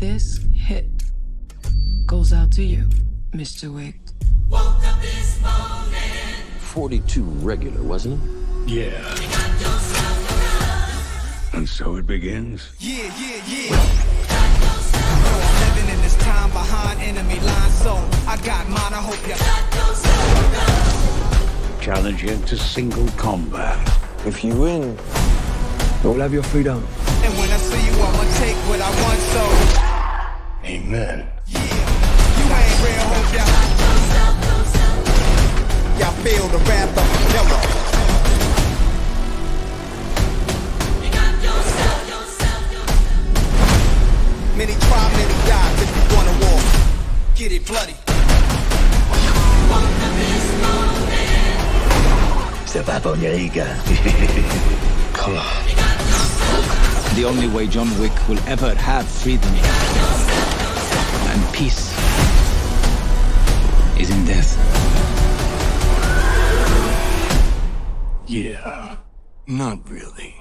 This hit goes out to you, Mr. Wick. 42 regular, wasn't it? Yeah. And so it begins. Yeah. I'm living in this time behind enemy lines, so I got mine. I hope you Challenge you to single combat. If you win, you'll have your freedom. And when I see you, I'ma take what I want, so Amen. yeah. You ain't real, hope ya. Y'all feel the wrath of the killer. Many try, many die. If you wanna war, get it bloody. C'est pas pour les gars. Come on. The only way John Wick will ever have freedom and peace is in death. Yeah. Not really.